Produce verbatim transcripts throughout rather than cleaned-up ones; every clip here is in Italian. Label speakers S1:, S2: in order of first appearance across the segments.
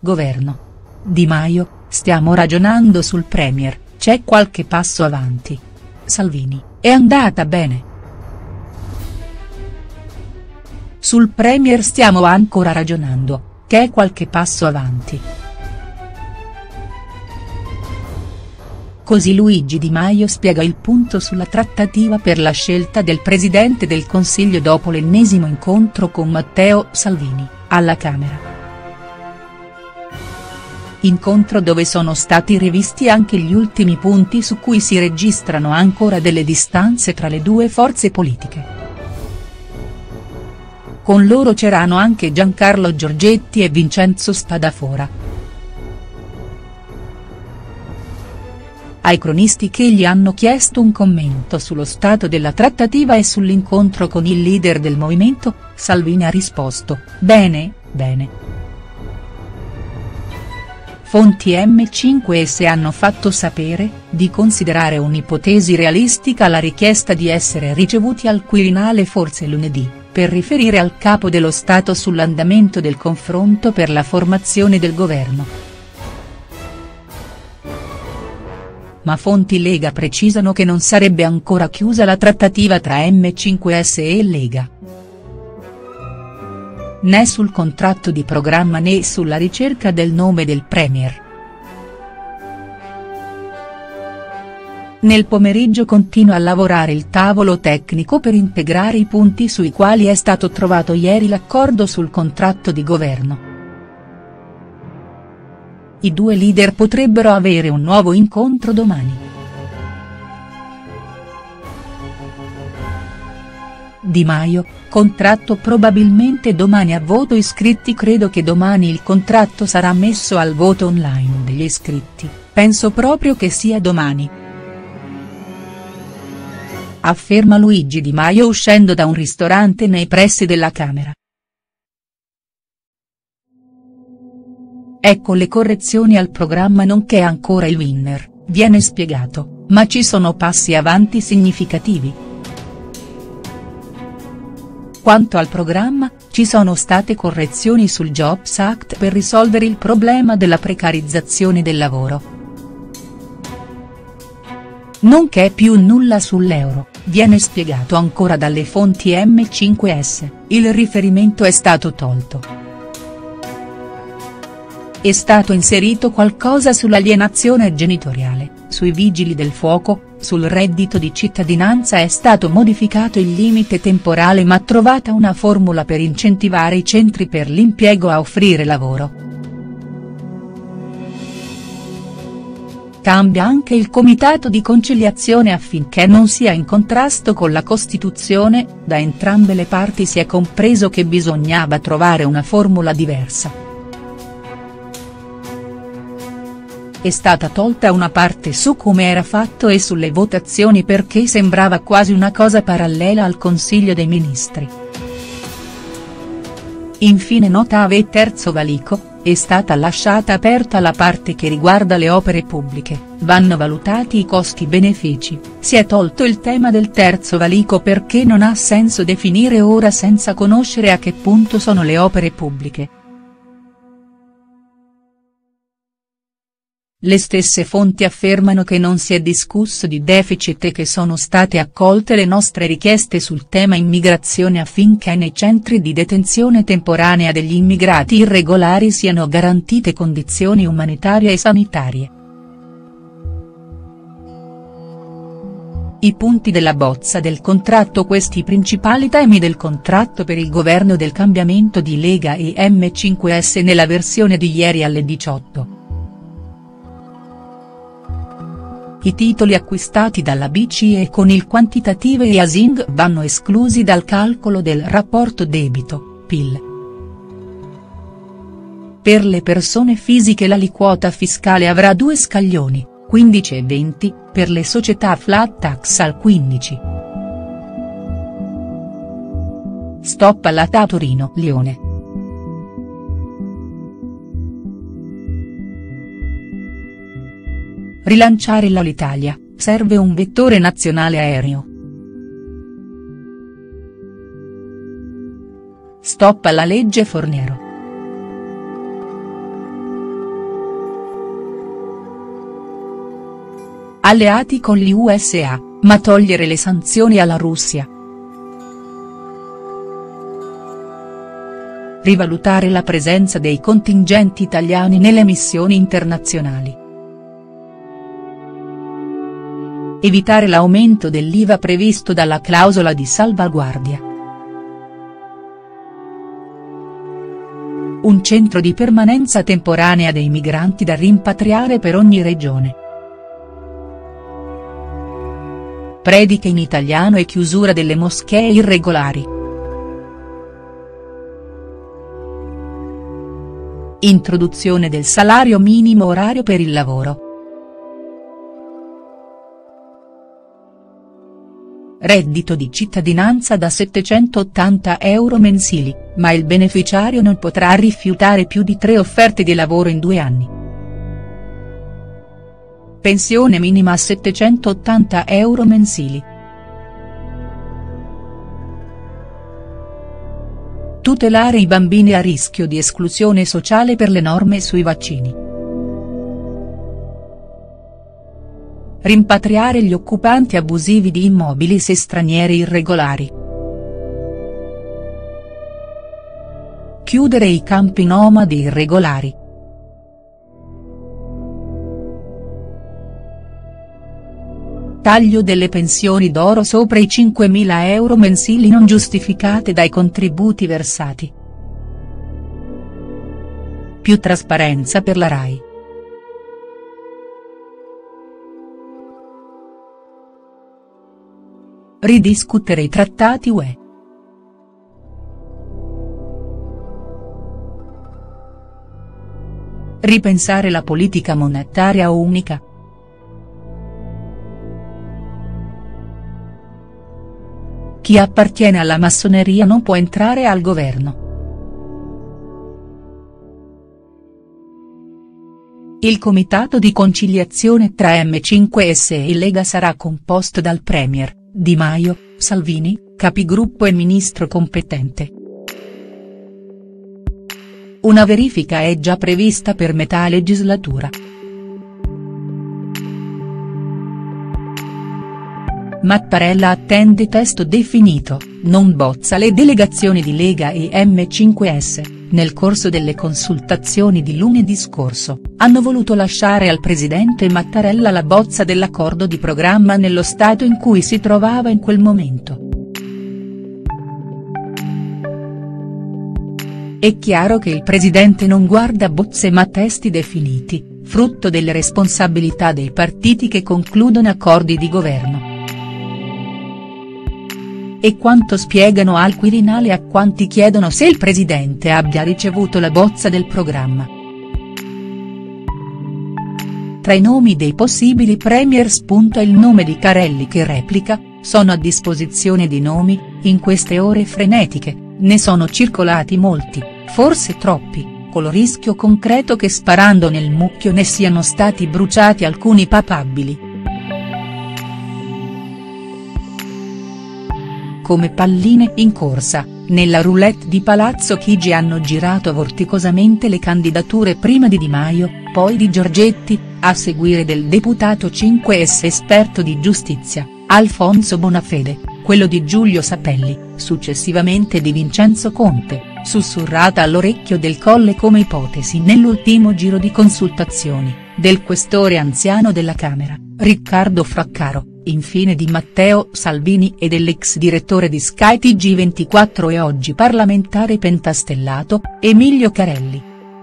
S1: governo. Di Maio, stiamo ragionando sul Premier, c'è qualche passo avanti. Salvini, è andata bene. Sul Premier stiamo ancora ragionando, c'è qualche passo avanti. Così Luigi Di Maio spiega il punto sulla trattativa per la scelta del Presidente del Consiglio dopo l'ennesimo incontro con Matteo Salvini, alla Camera. Incontro dove sono stati rivisti anche gli ultimi punti su cui si registrano ancora delle distanze tra le due forze politiche. Con loro c'erano anche Giancarlo Giorgetti e Vincenzo Spadafora. Ai cronisti che gli hanno chiesto un commento sullo stato della trattativa e sull'incontro con il leader del movimento, Salvini ha risposto: bene, bene. Fonti M cinque S hanno fatto sapere, di considerare un'ipotesi realistica la richiesta di essere ricevuti al Quirinale forse lunedì, per riferire al Capo dello Stato sull'andamento del confronto per la formazione del governo. Ma fonti Lega precisano che non sarebbe ancora chiusa la trattativa tra M cinque S e Lega. Né sul contratto di programma né sulla ricerca del nome del Premier. Nel pomeriggio continua a lavorare il tavolo tecnico per integrare i punti sui quali è stato trovato ieri l'accordo sul contratto di governo. I due leader potrebbero avere un nuovo incontro domani. Di Maio, contratto probabilmente domani a voto iscritti. Credo che domani il contratto sarà messo al voto online degli iscritti, penso proprio che sia domani. Afferma Luigi Di Maio uscendo da un ristorante nei pressi della Camera. Ecco le correzioni al programma nonché ancora il winner, viene spiegato, ma ci sono passi avanti significativi. Quanto al programma, ci sono state correzioni sul Jobs Act per risolvere il problema della precarizzazione del lavoro. Non c'è più nulla sull'euro, viene spiegato ancora dalle fonti M cinque S, il riferimento è stato tolto. È stato inserito qualcosa sull'alienazione genitoriale, sui vigili del fuoco, sul reddito di cittadinanza è stato modificato il limite temporale ma trovata una formula per incentivare i centri per l'impiego a offrire lavoro. Cambia anche il comitato di conciliazione affinché non sia in contrasto con la Costituzione, da entrambe le parti si è compreso che bisognava trovare una formula diversa. È stata tolta una parte su come era fatto e sulle votazioni perché sembrava quasi una cosa parallela al Consiglio dei Ministri. Infine nota A V terzo valico, è stata lasciata aperta la parte che riguarda le opere pubbliche, vanno valutati i costi-benefici, si è tolto il tema del terzo valico perché non ha senso definire ora senza conoscere a che punto sono le opere pubbliche. Le stesse fonti affermano che non si è discusso di deficit e che sono state accolte le nostre richieste sul tema immigrazione affinché nei centri di detenzione temporanea degli immigrati irregolari siano garantite condizioni umanitarie e sanitarie. I punti della bozza del contratto. Questi i principali temi del contratto per il governo del cambiamento di Lega e M cinque S nella versione di ieri alle diciotto. I titoli acquistati dalla B C E con il quantitative easing vanno esclusi dal calcolo del rapporto debito-P I L. Per le persone fisiche l'aliquota fiscale avrà due scaglioni, quindici e venti, per le società flat tax al quindici. Stop alla T A Torino-Lione. Rilanciare l'Alitalia, serve un vettore nazionale aereo. Stop alla legge Fornero. alleati con gli U S A, ma togliere le sanzioni alla Russia. Rivalutare la presenza dei contingenti italiani nelle missioni internazionali. Evitare l'aumento dell'I V A previsto dalla clausola di salvaguardia. Un centro di permanenza temporanea dei migranti da rimpatriare per ogni regione. Prediche in italiano e chiusura delle moschee irregolari. Introduzione del salario minimo orario per il lavoro. Reddito di cittadinanza da settecentottanta euro mensili, ma il beneficiario non potrà rifiutare più di tre offerte di lavoro in due anni. Pensione minima a settecentottanta euro mensili. Tutelare i bambini a rischio di esclusione sociale per le norme sui vaccini. Rimpatriare gli occupanti abusivi di immobili se stranieri irregolari. Chiudere i campi nomadi irregolari. Taglio delle pensioni d'oro sopra i cinquemila euro mensili non giustificate dai contributi versati. Più trasparenza per la RAI. Ridiscutere i trattati U E. Ripensare la politica monetaria unica. Chi appartiene alla massoneria non può entrare al governo. Il comitato di conciliazione tra M cinque S e Lega sarà composto dal Premier, Di Maio, Salvini, capigruppo e ministro competente. Una verifica è già prevista per metà legislatura. Mattarella attende testo definito, non bozza le delegazioni di Lega e M cinque S, nel corso delle consultazioni di lunedì scorso, hanno voluto lasciare al presidente Mattarella la bozza dell'accordo di programma nello stato in cui si trovava in quel momento. È chiaro che il presidente non guarda bozze ma testi definiti, frutto delle responsabilità dei partiti che concludono accordi di governo. E quanto spiegano al Quirinale a quanti chiedono se il presidente abbia ricevuto la bozza del programma. Tra i nomi dei possibili premier spunta il nome di Carelli che replica: sono a disposizione di nomi, in queste ore frenetiche, ne sono circolati molti, forse troppi, col rischio concreto che sparando nel mucchio ne siano stati bruciati alcuni papabili. Come palline in corsa, nella roulette di Palazzo Chigi hanno girato vorticosamente le candidature prima di Di Maio, poi di Giorgetti, a seguire del deputato cinque S esperto di giustizia, Alfonso Bonafede, quello di Giulio Sapelli, successivamente di Vincenzo Conte, sussurrata all'orecchio del Colle come ipotesi nell'ultimo giro di consultazioni, del questore anziano della Camera, Riccardo Fraccaro. Infine di Matteo Salvini e dell'ex direttore di Sky T G ventiquattro e oggi parlamentare pentastellato, Emilio Carelli.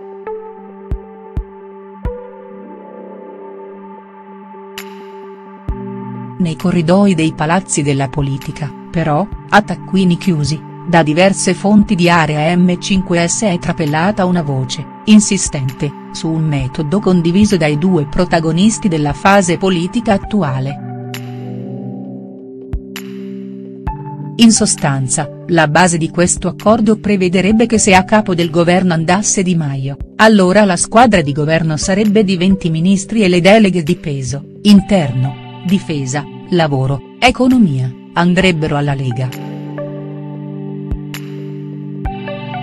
S1: Nei corridoi dei palazzi della politica, però, a taccuini chiusi, da diverse fonti di area M cinque S è trapelata una voce, insistente, su un metodo condiviso dai due protagonisti della fase politica attuale. In sostanza, la base di questo accordo prevederebbe che se a capo del governo andasse Di Maio, allora la squadra di governo sarebbe di venti ministri e le deleghe di peso, interno, difesa, lavoro, economia, andrebbero alla Lega.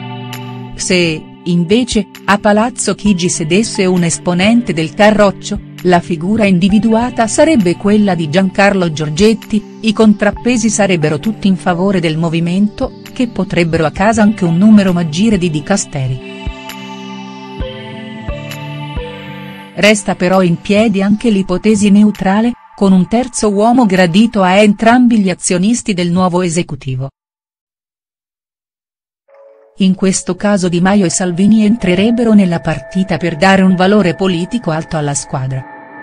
S1: Se, invece, a Palazzo Chigi sedesse un esponente del Carroccio, La figura individuata sarebbe quella di Giancarlo Giorgetti, i contrappesi sarebbero tutti in favore del movimento, che potrebbero a casa anche un numero maggiore di dicasteri. Resta però in piedi anche l'ipotesi neutrale, con un terzo uomo gradito a entrambi gli azionisti del nuovo esecutivo. In questo caso Di Maio e Salvini entrerebbero nella partita per dare un valore politico alto alla squadra.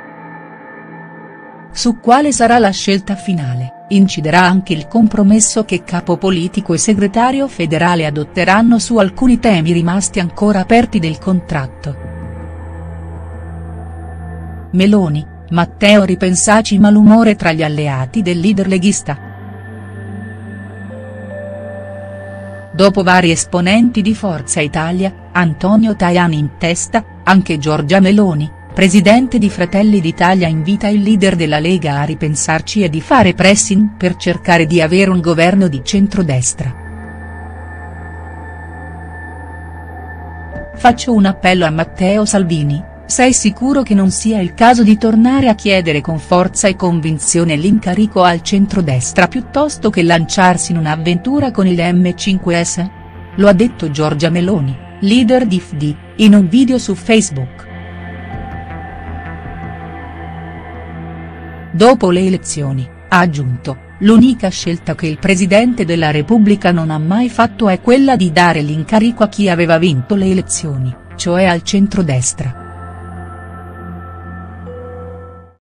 S1: Su quale sarà la scelta finale, inciderà anche il compromesso che capo politico e segretario federale adotteranno su alcuni temi rimasti ancora aperti del contratto. Meloni, Matteo ripensaci malumore tra gli alleati del leader leghista. Dopo vari esponenti di Forza Italia, Antonio Tajani in testa, anche Giorgia Meloni, presidente di Fratelli d'Italia invita il leader della Lega a ripensarci e di fare pressing per cercare di avere un governo di centrodestra. Faccio un appello a Matteo Salvini, sei sicuro che non sia il caso di tornare a chiedere con forza e convinzione l'incarico al centrodestra piuttosto che lanciarsi in un'avventura con il M cinque S? Lo ha detto Giorgia Meloni, leader di F D, in un video su Facebook. Dopo le elezioni, ha aggiunto, l'unica scelta che il Presidente della Repubblica non ha mai fatto è quella di dare l'incarico a chi aveva vinto le elezioni, cioè al centrodestra.